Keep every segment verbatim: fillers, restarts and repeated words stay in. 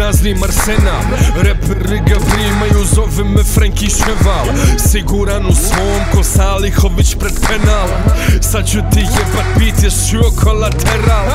praznim arsenal. Reperi ga primaju, zove me Frenkijem. Siguran u svom ko Salihović pred penal. Sad ću ti jebat bit, ješ čuo Kolateral.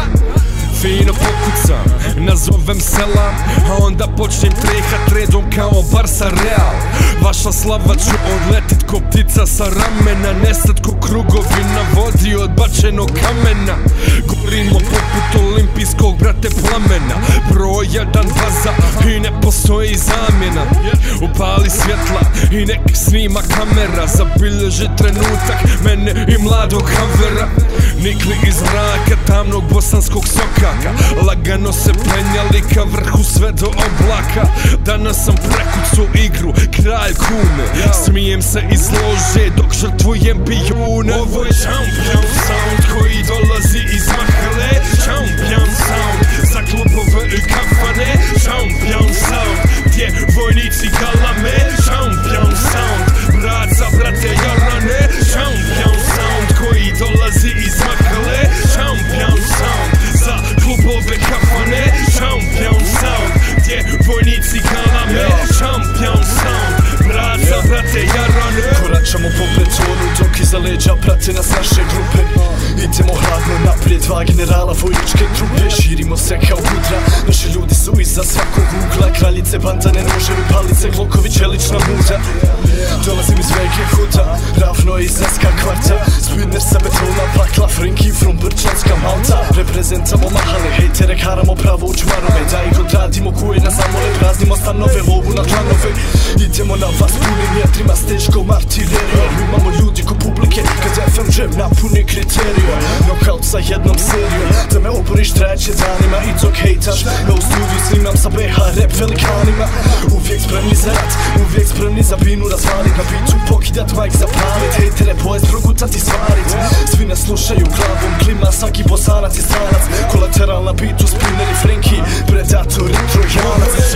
Fino pokucam, nazovem selam, a onda počnem trehat redom kao Barsa Real. Vaša slava ću odletit ko ptica sa ramena, nestat ko krugovi na vodi od bačenog kamena. Gorimo poput olimpijskog, brate, plamena. Broj jedan vaza i ne postoji zamjena. Upali svjetla i nek snima kamera, zabilježi trenutak mene i mladog havera. Nikli iz mraka tamnog bosanskog sokaka, lagano se penjali ka vrhu sve do oblaka. Danas sam prekucu igru, kralj kune, smijem se iz lože dok žrtvujem pijune. Ovo je šampion sound koji dolazi iz mahale, šampion sound za klubove i kafane, šampion sound gdje vojnici galame, šampion sound brat za brate jarane, šampion sound koji dolazi iz mahale, šampion sound za klubove kafane, šampion sound gdje vojnici galame, šampion sound brat za brate jarane. Koračamo po betonu dok iza leđa prate nas naše grupe. Idemo hladno naprijed, dva generala vojničke trupe. Širimo se kao kudra, naši ljudi su iza svakog ugla. Kraljice, bandane, noževi, palice, glokovi, čelična muda. Dolazim iz veke huda, ravno iz Eska kvarta. Spinner sa betona, pakla, Frenkie from Brčanska Malta. Reprezentamo mahale, hejtere, haramo pravo u čvarove. Da ih odradimo koje nas zamole, praznimo stanove, lovu na klanove. Idemo na vas punim jetrima s teškom artilerijom. Imamo ljudi ko publike, kad F M džem napuni kriteriju. Knockout sa jednom serijom, da me oboriš treće danima i dok hejtaš. Ja u studiju snimam sa B H rap velikanima. Uvijek spremni za rat, uvijek spremni za binu razvalit. Na bitu pokidat, majk zapalit, hejtere pojest, progutat i svarit. Svi nas slušaju glavom, klima, svaki bosanac i stranac. Kolateral na bitu, spinner i Frenkie, predator i trojanac.